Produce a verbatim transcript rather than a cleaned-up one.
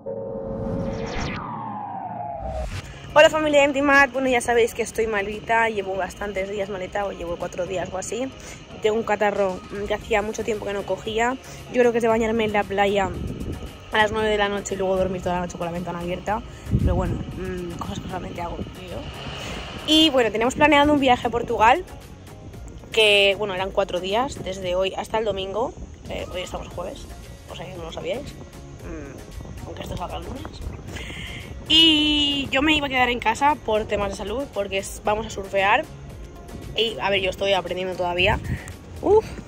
Hola familia de Intimate, bueno ya sabéis que estoy malita, llevo bastantes días malita, o llevo cuatro días o así. Tengo un catarro que hacía mucho tiempo que no cogía. Yo creo que es de bañarme en la playa a las nueve de la noche y luego dormir toda la noche con la ventana abierta. Pero bueno, mmm, cosas que solamente hago yo. Y bueno, tenemos planeado un viaje a Portugal, que bueno, eran cuatro días, desde hoy hasta el domingo. eh, Hoy estamos jueves, por si no lo sabíais, mmm, aunque esto salga el lunes. Y yo me iba a quedar en casa por temas de salud, porque vamos a surfear. Y a ver, yo estoy aprendiendo todavía. Uf,